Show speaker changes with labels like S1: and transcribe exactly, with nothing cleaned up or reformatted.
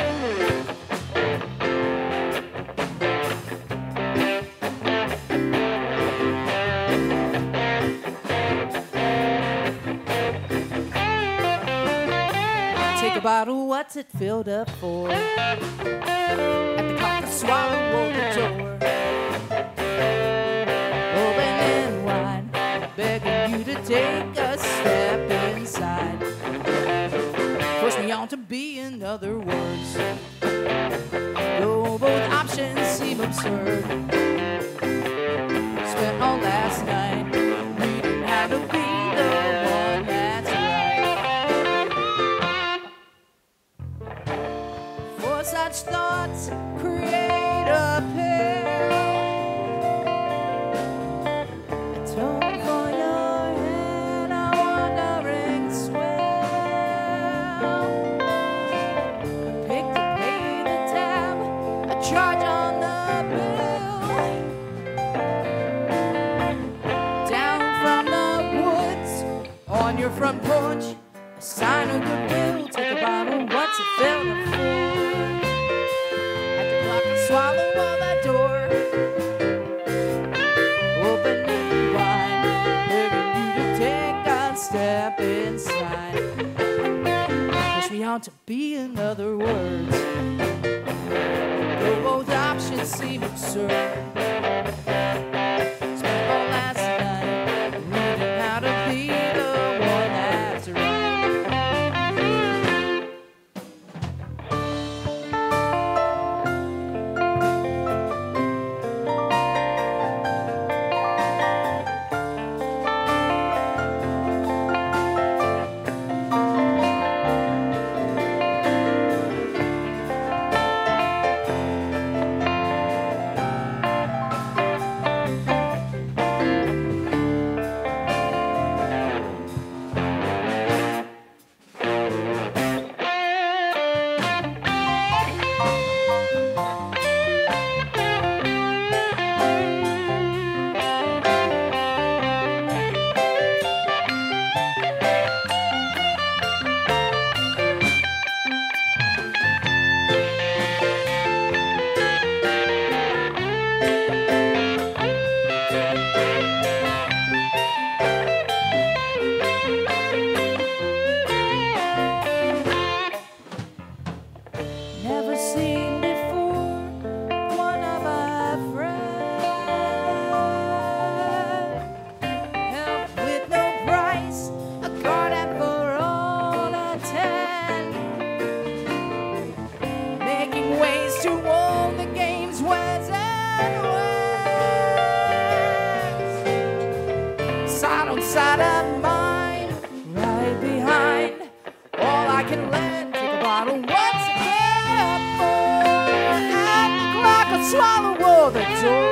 S1: Take a bottle, what's it filled up for? At the clock, I swallow the door. Opening wide, begging you to take a step inside. Push me on to be, in other words. Though both options seem absurd. Spent all last night reading how to be the one that's right. For such thoughts create a pill, a tone for your head, a wandering swell, a pick to pay the tab, a charge on the bill. Down from the woods, on your front porch, a sign of goodwill. Take a bottle, what's it filled up for? Swallow on that door, opening wide, begging you to take a step inside. Push me on to be, in other words. Though both options seem absurd. Spent all last night reading how to be the one that's right. Never seen before one of my friends. Help with no price, a card out for all attend. Making ways to own the game's where's and where's. Side on side of mine, right behind. All I can lend, take a bottle, what's it? Swallow the door.